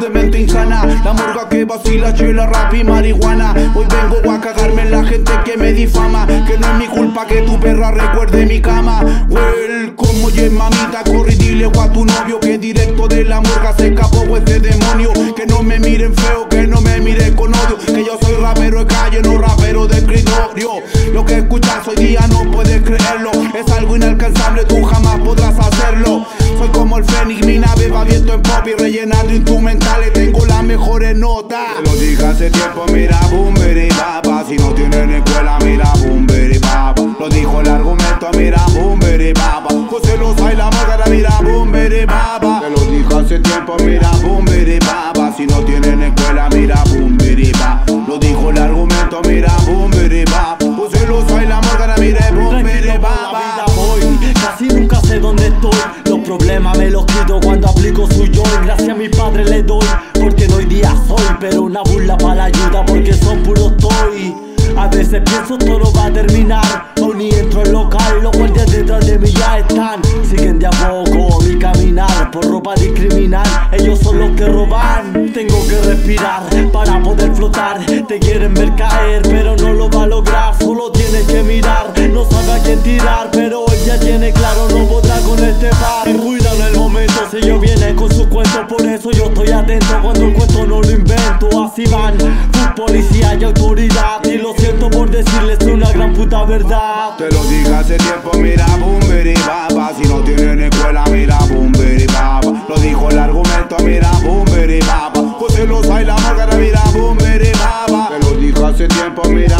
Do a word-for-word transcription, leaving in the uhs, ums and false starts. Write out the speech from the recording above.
de mente insana. La murga que vacila, chela, rap y marihuana. Hoy vengo a cagarme en la gente que me difama. Que no es mi culpa que tu perra recuerde mi cama. Well, como oye mamita, corre y dile a tu novio que directo de la murga se escapó este demonio. Que no me miren feo, que no me miren con odio. Que yo soy rapero de calle, no rapero de escritorio. Lo que escuchas hoy día no puedes creerlo. Es algo inalcanzable, tú jamás podrás hacerlo. Soy como el fénix, mi nave va viento en pop y rellenando instrumentales. Tengo las mejores notas. Te lo dije hace tiempo, mira bumbiribaba. Si no tienen escuela, mira bumbiribaba. Lo dijo el argumento, mira bumbiribaba. JOSELOSAI la murga, mira bumbiribaba. Te lo dije hace tiempo, mira bumbiribaba. Si no tienen escuela, mira bumbiribaba. Lo dijo el argumento, mira bumbiribaba. JOSELOSAI la murga, mira bumbiribaba. Casi nunca sé dónde estoy. Los problemas me los quito cuando aplico su yo. Gracias a mi padre le doy, porque no hoy día soy. Pero una burla para la ayuda, porque son puros toy. A veces pienso todo va a terminar. Aún ni entro al local, los guardias detrás de mí ya están. Siguen de a poco mi caminar, por ropa discriminar. Ellos son los que roban. Tengo que respirar para poder flotar. Te quieren ver caer, pero no lo va a lograr. Solo tienes que mirar, no sabe a quién tirar. Pero él ya tiene claro, no podrá con este par. Cuidado en el momento, si ellos vienen con sus cuentos. Por eso yo estoy atento cuando el cuento no lo invento. Así van, full policía y autoridad. Y lo siento por decirles una gran puta verdad. Te lo dije hace tiempo, mira bumbiribaba. Si no tienen escuela, mira bumbiribaba. Lo dijo el argumento, mira bumbiribaba. JOSELOSAI la murga, mira bumbiribaba. Te lo dije hace tiempo, mira